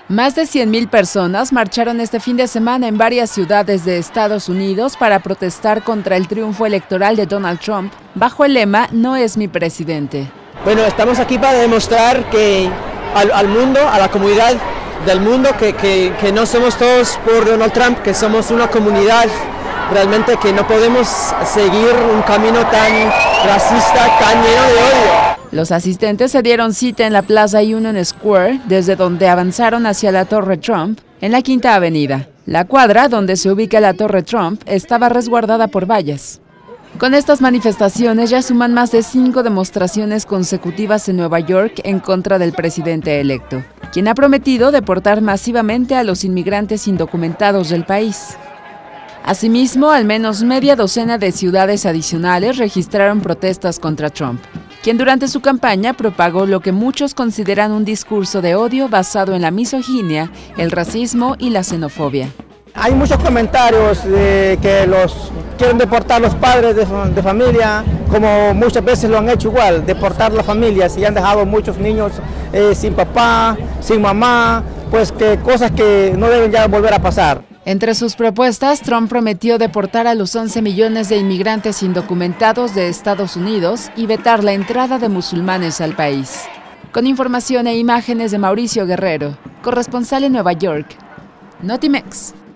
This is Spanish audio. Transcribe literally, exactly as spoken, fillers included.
Más de cien mil personas marcharon este fin de semana en varias ciudades de Estados Unidos para protestar contra el triunfo electoral de Donald Trump, bajo el lema "No es mi presidente". Bueno, estamos aquí para demostrar que al, al mundo, a la comunidad del mundo, que, que, que no somos todos por Donald Trump, que somos una comunidad realmente que no podemos seguir un camino tan racista, tan lleno de odio. Los asistentes se dieron cita en la Plaza Union Square, desde donde avanzaron hacia la Torre Trump, en la Quinta Avenida. La cuadra donde se ubica la Torre Trump estaba resguardada por vallas. Con estas manifestaciones ya suman más de cinco demostraciones consecutivas en Nueva York en contra del presidente electo, quien ha prometido deportar masivamente a los inmigrantes indocumentados del país. Asimismo, al menos media docena de ciudades adicionales registraron protestas contra Trump, quien durante su campaña propagó lo que muchos consideran un discurso de odio basado en la misoginia, el racismo y la xenofobia. Hay muchos comentarios de que los quieren deportar los padres de, de familia, como muchas veces lo han hecho igual, deportar las familias, y han dejado muchos niños eh, sin papá, sin mamá, pues que cosas que no deben ya volver a pasar. Entre sus propuestas, Trump prometió deportar a los once millones de inmigrantes indocumentados de Estados Unidos y vetar la entrada de musulmanes al país. Con información e imágenes de Mauricio Guerrero, corresponsal en Nueva York, Notimex.